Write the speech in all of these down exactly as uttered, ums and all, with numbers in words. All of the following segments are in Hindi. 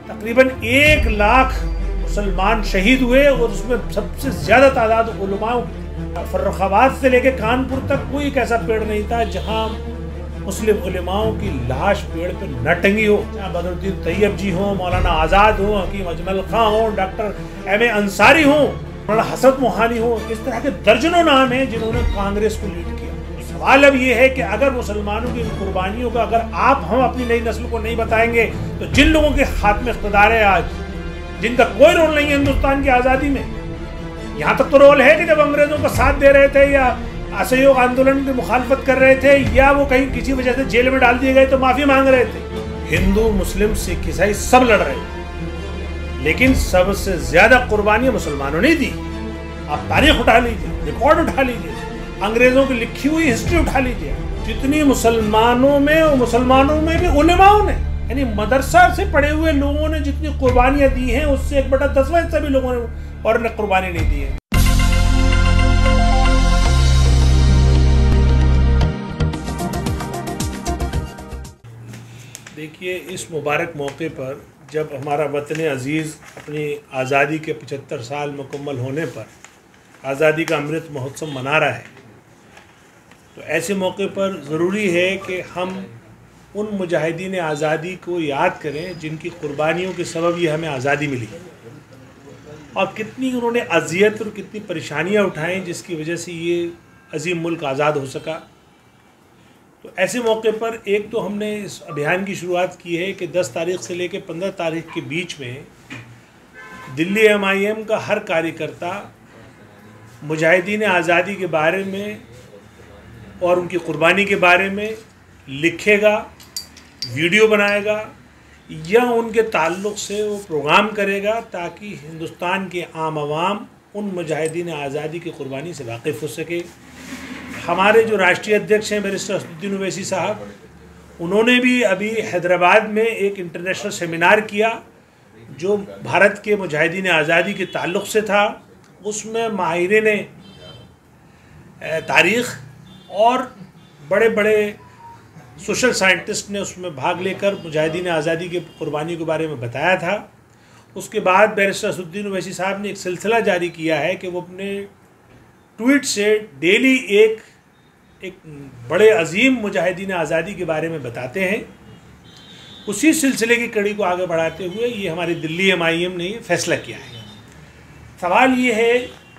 तकरीबन एक लाख मुसलमान शहीद हुए और उसमें सबसे ज्यादा तादाद उलमाओं की थी। फर्रुखाबाद से लेकर कानपुर तक कोई एक ऐसा पेड़ नहीं था जहां मुस्लिम उलमाओं की लाश पेड़ पे न टंगी हो। जहाँ बदरुद्दीन तैयब जी हो, मौलाना आज़ाद हो, हकीम अजमल खां हो, डॉक्टर एम ए अंसारी हो, मौलाना हसन मोहानी हो, इस तरह के दर्जनों नाम हैं जिन्होंने कांग्रेस को लीड किया। सवाल अब ये है कि अगर मुसलमानों की इन कुर्बानियों का अगर आप हम अपनी नई नस्ल को नहीं बताएंगे तो जिन लोगों के हाथ में इख्तिदार है आज, जिनका कोई रोल नहीं है हिंदुस्तान की आज़ादी में, यहाँ तक तो रोल है कि जब अंग्रेजों का साथ दे रहे थे या असहयोग आंदोलन की मुखालफत कर रहे थे या वो कहीं किसी वजह से जेल में डाल दिए गए तो माफी मांग रहे थे। हिंदू मुस्लिम सिख ईसाई सब लड़ रहे थे, लेकिन सबसे ज्यादा कुर्बानियां मुसलमानों ने दी। आप तारीख उठा लीजिए, रिकॉर्ड उठा लीजिए, अंग्रेजों की लिखी हुई हिस्ट्री उठा लीजिए, जितनी मुसलमानों में और मुसलमानों में भी उलेमाओं ने, यानी मदरसा से पढ़े हुए लोगों ने जितनी कुर्बानियां दी हैं उससे एक बटा दसवां हिस्सा भी लोगों ने और ने कुर्बानी नहीं दी है। देखिए, इस मुबारक मौके पर जब हमारा वतन अज़ीज़ अपनी आज़ादी के पचहत्तर साल मुकम्मल होने पर आज़ादी का अमृत महोत्सव मना रहा है, तो ऐसे मौके पर ज़रूरी है कि हम उन मुजाहिदीन आज़ादी को याद करें जिनकी कुर्बानियों के सबब ये हमें आज़ादी मिली और कितनी उन्होंने अज़ियत और कितनी परेशानियां उठाएं जिसकी वजह से ये अजीम मुल्क आज़ाद हो सका। तो ऐसे मौके पर एक तो हमने इस अभियान की शुरुआत की है कि दस तारीख से लेकर पंद्रह तारीख के बीच में दिल्ली एम आई एम का हर कार्यकर्ता मुजाहिदीन आज़ादी के बारे में और उनकी कुर्बानी के बारे में लिखेगा, वीडियो बनाएगा या उनके ताल्लुक़ से वो प्रोग्राम करेगा ताकि हिंदुस्तान के आम आवाम उन मुजाहिदीन आज़ादी की कुर्बानी से वाकिफ़ हो सके। हमारे जो राष्ट्रीय अध्यक्ष हैं बैरिस्टर असदुद्दीन ओवैसी साहब, उन्होंने भी अभी हैदराबाद में एक इंटरनेशनल सेमिनार किया जो भारत के मुजाहिदीन आज़ादी के ताल्लुक़ से था। उसमें माहिरीन तारीख़ और बड़े बड़े सोशल साइंटिस्ट ने उसमें भाग लेकर मुजाहिदीन आज़ादी की कुर्बानी के बारे में बताया था। उसके बाद बैरिस्टर असदुद्दीन ओवैसी साहब ने एक सिलसिला जारी किया है कि वो अपने ट्वीट से डेली एक एक बड़े अजीम मुजाहिदीन आज़ादी के बारे में बताते हैं। उसी सिलसिले की कड़ी को आगे बढ़ाते हुए ये हमारी दिल्ली एम आई एम ने ये फैसला किया है। सवाल ये है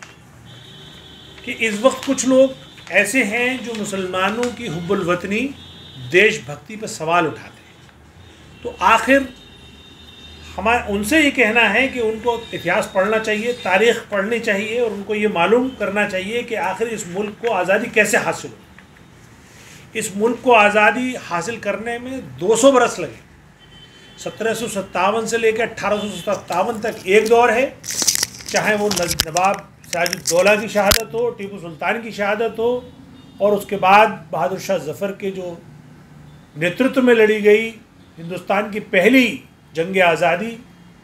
कि इस वक्त कुछ लोग ऐसे हैं जो मुसलमानों की हुब्बुल वतनी, देशभक्ति पर सवाल उठाते हैं। तो आखिर हमारा उनसे ये कहना है कि उनको इतिहास पढ़ना चाहिए, तारीख़ पढ़नी चाहिए और उनको ये मालूम करना चाहिए कि आखिर इस मुल्क को आज़ादी कैसे हासिल हुई। इस मुल्क को आज़ादी हासिल करने में दो सौ बरस लगे। सत्रह सौ सत्तावन से लेकर अट्ठारह सौ सत्तावन तक एक दौर है, चाहे वो नवाब सिराजुद्दौला की शहादत हो, टीपू सुल्तान की शहादत हो और उसके बाद बहादुर शाह ज़फ़र के जो नेतृत्व में लड़ी गई हिंदुस्तान की पहली जंग आज़ादी,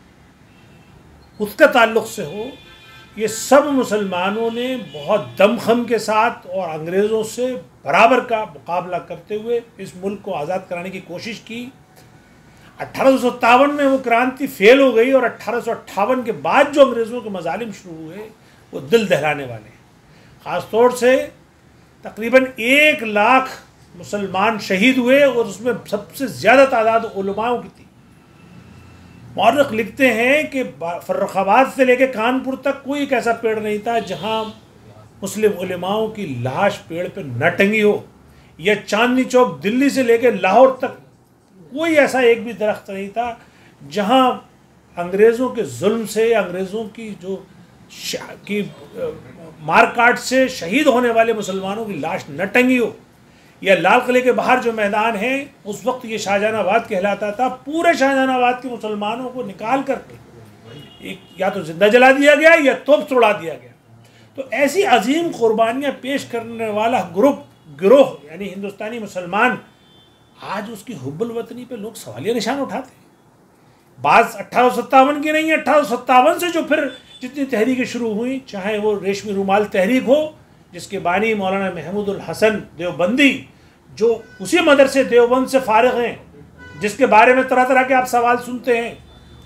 उसका ताल्लुक़ से हो। ये सब मुसलमानों ने बहुत दमखम के साथ और अंग्रेज़ों से बराबर का मुकाबला करते हुए इस मुल्क को आज़ाद कराने की कोशिश की। अट्ठारह सौ सत्तावन में वो क्रांति फेल हो गई और अट्ठारह सौ अट्ठावन के बाद जो अंग्रेज़ों के मजालिम शुरू हुए वो दिल दहलाने वाले। ख़ास तौर से तकरीबन एक लाख मुसलमान शहीद हुए और उसमें सबसे ज़्यादा तादाद उलमाओं की थी। मौरख़ लिखते हैं कि फर्रुखाबाद से लेकर कानपुर तक कोई एक ऐसा पेड़ नहीं था जहां मुस्लिम उलमाओं की लाश पेड़ पे न टंगी हो, या चांदनी चौक दिल्ली से लेकर लाहौर तक कोई ऐसा एक भी दरख्त नहीं था जहां अंग्रेज़ों के जुल्म से, अंग्रेज़ों की जो की मारकाट से शहीद होने वाले मुसलमानों की लाश न टंगी हो। या लाल किले के बाहर जो मैदान है उस वक्त ये शाहजहानाबाद कहलाता था, पूरे शाहजहानाबाद के मुसलमानों को निकाल करके एक या तो जिंदा जला दिया गया या तोप तोड़ा दिया गया। तो ऐसी अजीम कुर्बानियाँ पेश करने वाला ग्रुप गिरोह यानी हिंदुस्तानी मुसलमान, आज उसकी हुब्बुल वतनी पे लोग सवालिया निशान उठाते हैं। बात अट्ठारह सौ सत्तावन की नहीं है, अट्ठारह सौ सत्तावन से जो फिर जितनी तहरीकें शुरू हुई, चाहे वो रेशमी रुमाल तहरीक हो जिसके बानी मौलाना महमूदुल हसन देवबंदी, जो उसी मदरसे देवबंद से फारिग हैं, जिसके बारे में तरह तरह के आप सवाल सुनते हैं,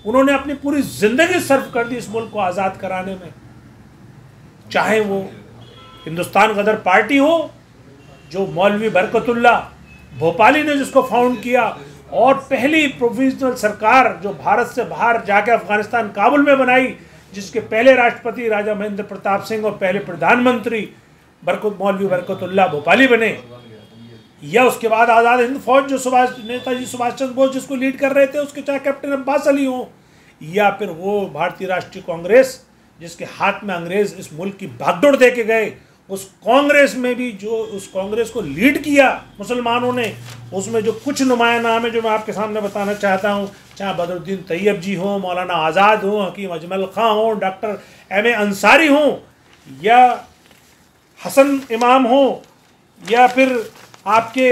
उन्होंने अपनी पूरी ज़िंदगी सर्व कर दी इस मुल्क को आज़ाद कराने में। चाहे वो हिंदुस्तान गदर पार्टी हो, जो मौलवी बरकतुल्ला भोपाली ने जिसको फाउंड किया, और पहली प्रोविजनल सरकार जो भारत से बाहर जाके अफगानिस्तान काबुल में बनाई, जिसके पहले राष्ट्रपति राजा महेंद्र प्रताप सिंह और पहले प्रधानमंत्री बरकत मौलवी बरकतुल्ला भोपाली बने, या उसके बाद आज़ाद हिंद फौज जो सुभाष नेताजी सुभाष चंद्र बोस जिसको लीड कर रहे थे, उसके चाहे कैप्टन अब्बास अली हो, या फिर वो भारतीय राष्ट्रीय कांग्रेस जिसके हाथ में अंग्रेज इस मुल्क की भागदौड़ दे के गए, उस कांग्रेस में भी जो उस कांग्रेस को लीड किया मुसलमानों ने, उसमें जो कुछ नुमाया नाम है जो मैं आपके सामने बताना चाहता हूँ, चाहे बदरुद्दीन तैयब जी हों, मौलाना आज़ाद हों, हकीम अजमल खां हों, डॉक्टर एम ए अंसारी हों, या हसन इमाम हों, या फिर आपके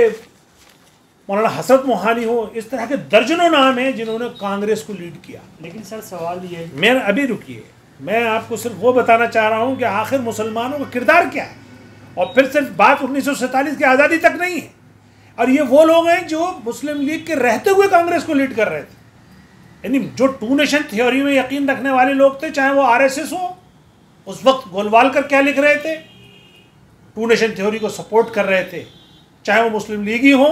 मौलाना हसरत मोहानी हो, इस तरह के दर्जनों नाम हैं जिन्होंने कांग्रेस को लीड किया। लेकिन सर सवाल ये, मैं अभी रुकिए, मैं आपको सिर्फ वो बताना चाह रहा हूँ कि आखिर मुसलमानों का किरदार क्या है। और फिर सिर्फ बात उन्नीस सौ सैंतालीस की आज़ादी तक नहीं है, और ये वो लोग हैं जो मुस्लिम लीग के रहते हुए कांग्रेस को लीड कर रहे थे, यानी जो टू नेशन थ्योरी में यकीन रखने वाले लोग थे, चाहे वो आर एस एस हो, उस वक्त गोलवालकर क्या लिख रहे थे, टू नेशन थ्योरी को सपोर्ट कर रहे थे, चाहे वो मुस्लिम लीग ही हो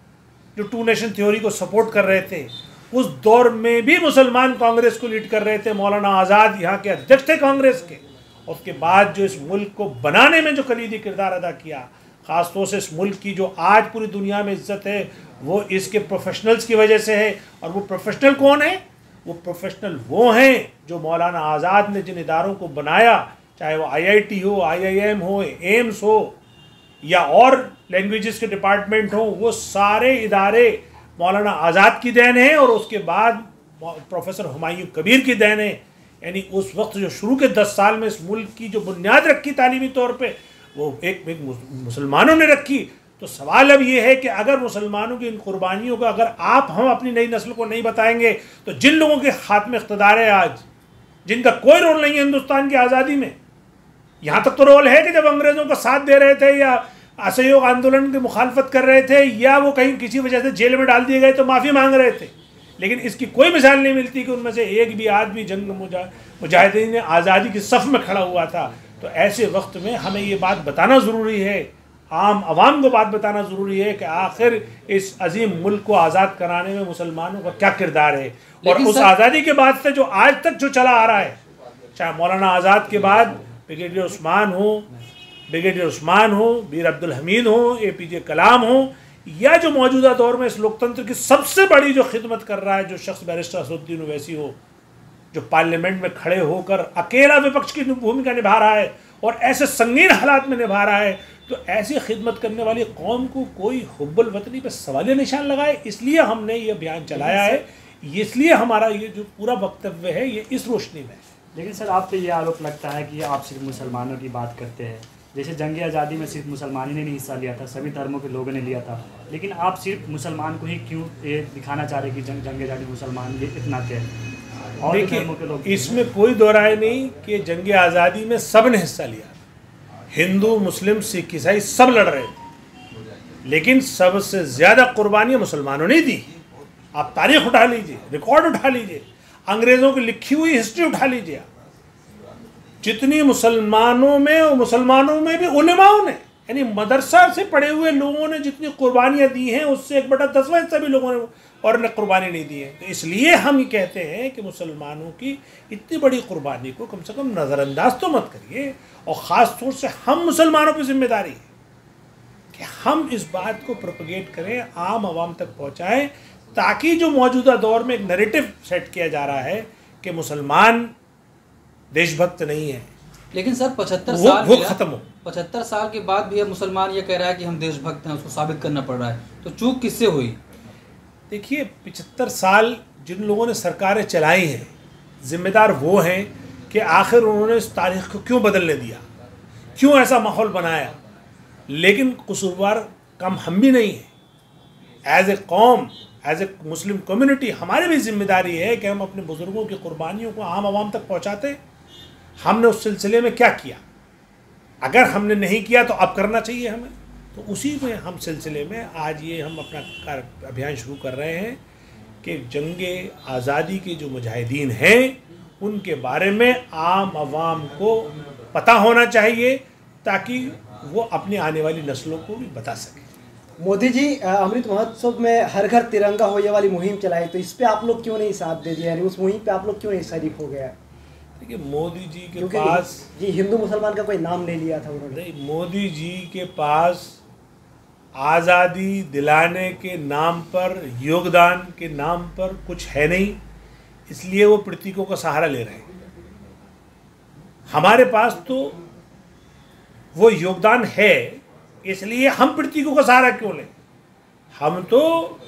जो टू नेशन थ्योरी को सपोर्ट कर रहे थे, उस दौर में भी मुसलमान कांग्रेस को लीड कर रहे थे। मौलाना आज़ाद यहाँ के अध्यक्ष थे कांग्रेस के, उसके बाद जो इस मुल्क को बनाने में जो कलीदी किरदार अदा किया, ख़ासतौर से इस मुल्क की जो आज पूरी दुनिया में इज्जत है, वो इसके प्रोफेशनल्स की वजह से है। और वो प्रोफेशनल कौन है? वो प्रोफेशनल वो हैं जो मौलाना आज़ाद ने जिन इदारों को बनाया, चाहे वो आई आई टी हो, आई आई एम हो, एम्स हो, या और लैंग्वेजेस के डिपार्टमेंट हो, वो सारे इदारे मौलाना आज़ाद की देन है, और उसके बाद प्रोफेसर हुमायूं कबीर की देन है। यानी उस वक्त जो शुरू के दस साल में इस मुल्क की जो बुनियाद रखी तालीमी तौर पे, वो एक, एक मुसलमानों ने रखी। तो सवाल अब ये है कि अगर मुसलमानों की इन कुर्बानियों का अगर आप हम अपनी नई नस्ल को नहीं बताएंगे, तो जिन लोगों के हाथ में इख्तिदार है आज, जिनका कोई रोल नहीं है हिंदुस्तान की आज़ादी में, यहाँ तक तो रोल है कि जब अंग्रेज़ों का साथ दे रहे थे या असहयोग आंदोलन की मुखालफत कर रहे थे, या वो कहीं किसी वजह से जेल में डाल दिए गए तो माफ़ी मांग रहे थे, लेकिन इसकी कोई मिसाल नहीं मिलती कि उनमें से एक भी आदमी जंग मुजाहिदीन आज़ादी की सफ़ में खड़ा हुआ था। तो ऐसे वक्त में हमें ये बात बताना ज़रूरी है, आम आवाम को बात बताना ज़रूरी है कि आखिर इस अजीम मुल्क को आज़ाद कराने में मुसलमानों का क्या किरदार है। और उस आज़ादी के बाद से जो आज तक जो चला आ रहा है, चाहे मौलाना आज़ाद के बाद ब्रिगेडियर उस्मान हो ब्रिगेडियर उस्मान हो मीर अब्दुल हमीद हो, ए पी जे कलाम हो, या जो मौजूदा दौर में इस लोकतंत्र की सबसे बड़ी जो खिदमत कर रहा है जो शख्स बैरिस्टर असदुद्दीन ओवैसी हो, जो पार्लियामेंट में खड़े होकर अकेला विपक्ष की भूमिका निभा रहा है और ऐसे संगीन हालात में निभा रहा है, तो ऐसी खिदमत करने वाली कौम को कोई हुब्बुल वतनी पर सवालिया निशान लगाए। इसलिए हमने ये अभियान चलाया है, इसलिए हमारा ये जो पूरा वक्तव्य है ये इस रोशनी में। लेकिन सर आप पे ये आरोप लगता है कि आप सिर्फ मुसलमानों की बात करते हैं, जैसे जंग आज़ादी में सिर्फ मुसलमान ही ने हिस्सा लिया था, सभी धर्मों के लोगों ने लिया था, लेकिन आप सिर्फ मुसलमान को ही क्यों ये दिखाना चाह रहे कि जंग जंग आज़ादी मुसलमान ये इतना क्या है? और धर्मों के लोग, इसमें कोई दो राय नहीं कि जंग आज़ादी में सब ने हिस्सा लिया, हिंदू मुस्लिम सिख ईसाई सब लड़ रहे थे, लेकिन सबसे ज़्यादा कुर्बानियाँ मुसलमानों ने दी। आप तारीख उठा लीजिए, रिकॉर्ड उठा लीजिए, अंग्रेज़ों की लिखी हुई हिस्ट्री उठा लीजिए, जितनी मुसलमानों में और मुसलमानों में भी उलेमाओं ने, यानी मदरसा से पढ़े हुए लोगों ने जितनी कुर्बानियाँ दी हैं, उससे एक बटा दसवां हिस्सा भी लोगों ने और ने कुर्बानी नहीं दी है। तो इसलिए हम ये कहते हैं कि मुसलमानों की इतनी बड़ी कुर्बानी को कम से कम नज़रअंदाज तो मत करिए, और ख़ास तौर से हम मुसलमानों की जिम्मेदारी है कि हम इस बात को प्रोपगेट करें, आम आवाम तक पहुँचाएँ, ताकि जो मौजूदा दौर में एक नैरेटिव सेट किया जा रहा है कि मुसलमान देशभक्त नहीं है, लेकिन सर पचहत्तर वो, साल वो खत्म हो। पचहत्तर साल के बाद भी अब मुसलमान ये कह रहा है कि हम देशभक्त हैं, उसको साबित करना पड़ रहा है, तो चूक किससे हुई? देखिए, पचहत्तर साल जिन लोगों ने सरकारें चलाई हैं, जिम्मेदार वो हैं कि आखिर उन्होंने इस तारीख को क्यों बदलने दिया, क्यों ऐसा माहौल बनाया। लेकिन कसूरवार कम हम भी नहीं हैं। एज ए कौम, एज ए मुस्लिम कम्युनिटी हमारी भी जिम्मेदारी है कि हम अपने बुज़ुर्गों की कुर्बानियों को आम आवाम तक पहुँचाते। हमने उस सिलसिले में क्या किया, अगर हमने नहीं किया तो अब करना चाहिए हमें। तो उसी में हम सिलसिले में आज ये हम अपना कार्य अभियान शुरू कर रहे हैं कि जंगे आज़ादी के जो मुजाहिदीन हैं उनके बारे में आम आवाम को पता होना चाहिए, ताकि वो अपनी आने वाली नस्लों को भी बता सकें। मोदी जी अमृत महोत्सव में हर घर तिरंगा हो ये वाली मुहिम चलाई, तो इस पे आप लोग क्यों नहीं साथ दे दिया, यानी उस मुहिम पे आप लोग क्यों नहीं शरीक हो गया? देखिए, मोदी जी के पास जी हिंदू मुसलमान का कोई नाम नहीं लिया था उन्होंने। नहीं, मोदी जी के पास आज़ादी दिलाने के नाम पर, योगदान के नाम पर कुछ है नहीं, इसलिए वो प्रतीकों का सहारा ले रहे हैं। हमारे पास तो वो योगदान है, इसलिए हम प्रतीकों का सहारा क्यों लें? हम तो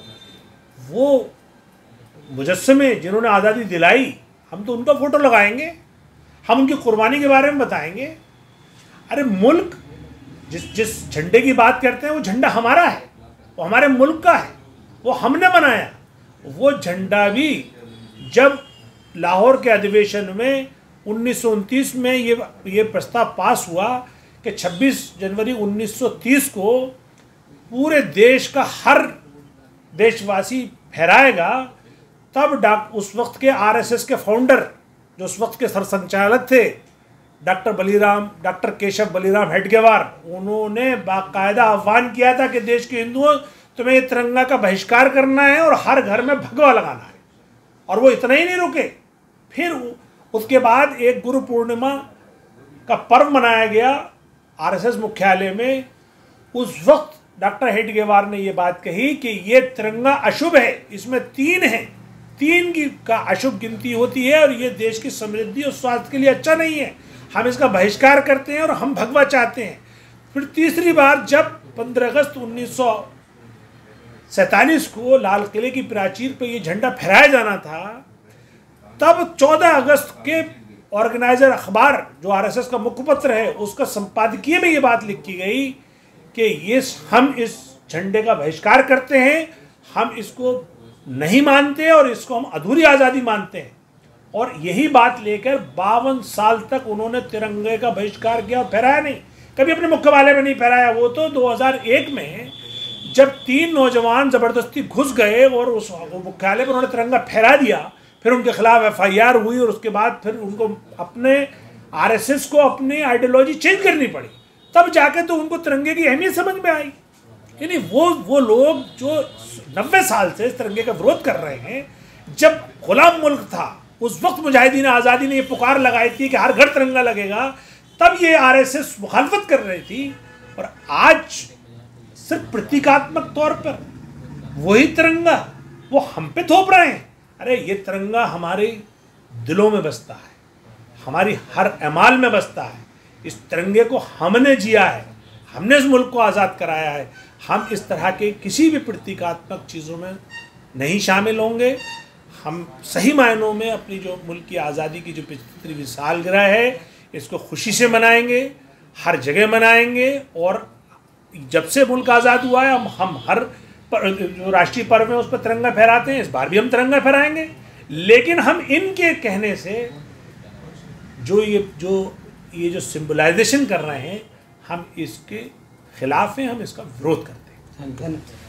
वो मुजस्समे जिन्होंने आज़ादी दिलाई, हम तो उनका फ़ोटो लगाएंगे, हम उनकी कुर्बानी के बारे में बताएंगे। अरे मुल्क, जिस जिस झंडे की बात करते हैं वो झंडा हमारा है, वो हमारे मुल्क का है, वो हमने बनाया। वो झंडा भी जब लाहौर के अधिवेशन में उन्नीस सौ उनतीस में ये ये प्रस्ताव पास हुआ कि छब्बीस जनवरी उन्नीस सौ तीस को पूरे देश का हर देशवासी फहराएगा, तब डॉक्टर उस वक्त के आरएसएस के फाउंडर, जो उस वक्त के सरसंचालक थे, डॉक्टर बलीराम डॉक्टर केशव बलीराम हेडगेवार, उन्होंने बाकायदा आह्वान किया था कि देश के हिंदुओं, तुम्हें ये तिरंगा का बहिष्कार करना है और हर घर में भगवा लगाना है। और वो इतना ही नहीं रुके, फिर उसके बाद एक गुरु पूर्णिमा का पर्व मनाया गया आरएसएस मुख्यालय में। उस वक्त डॉक्टर हेडगेवार ने ये बात कही कि ये तिरंगा अशुभ है, इसमें तीन है, तीन की का अशुभ गिनती होती है और ये देश की समृद्धि और स्वास्थ्य के लिए अच्छा नहीं है, हम इसका बहिष्कार करते हैं और हम भगवा चाहते हैं। फिर तीसरी बार जब पंद्रह अगस्त उन्नीस सौ सैंतालीस को लाल किले की प्राचीर पर यह झंडा फहराया जाना था, तब चौदह अगस्त के ऑर्गेनाइजर अखबार, जो आरएसएस का मुखपत्र है, उसका संपादकीय में ये बात लिखी गई कि ये हम इस झंडे का बहिष्कार करते हैं, हम इसको नहीं मानते और इसको हम अधूरी आज़ादी मानते हैं। और यही बात लेकर बावन साल तक उन्होंने तिरंगे का बहिष्कार किया और फहराया नहीं, कभी अपने मुख्यालय में नहीं फहराया। वो तो दो हज़ार एक में जब तीन नौजवान ज़बरदस्ती घुस गए और उस मुख्यालय पर उन्होंने तिरंगा फहरा दिया, फिर उनके खिलाफ एफ आई आर हुई और उसके बाद फिर उनको अपने आरएसएस को अपनी आइडियोलॉजी चेंज करनी पड़ी, तब जाके तो उनको तिरंगे की अहमियत समझ में आई। यानी वो वो लोग जो नब्बे साल से इस तिरंगे का विरोध कर रहे हैं, जब गुलाम मुल्क था उस वक्त मुजाहिदीन आज़ादी ने ये पुकार लगाई थी कि हर घर तिरंगा लगेगा, तब ये आरएसएस मुखालफत कर रही थी। और आज सिर्फ प्रतीकात्मक तौर पर वही तिरंगा वो हम पे थोप रहे हैं। अरे ये तिरंगा हमारे दिलों में बसता है, हमारी हर एमाल में बसता है। इस तिरंगे को हमने जिया है, हमने इस मुल्क को आज़ाद कराया है। हम इस तरह के किसी भी प्रतीकात्मक चीज़ों में नहीं शामिल होंगे। हम सही मायनों में अपनी जो मुल्क की आज़ादी की जो पचहत्तरवीं सालगिरह है, इसको खुशी से मनाएंगे, हर जगह मनाएंगे। और जब से मुल्क आज़ाद हुआ है, हम हम हर पर, जो राष्ट्रीय पर्व है उस पर तिरंगा फहराते हैं, इस बार भी हम तिरंगा फहराएंगे। लेकिन हम इनके कहने से जो ये जो ये जो सिंबलाइजेशन कर रहे हैं, हम इसके खिलाफ हैं, हम इसका विरोध करते हैं। धन्यवाद।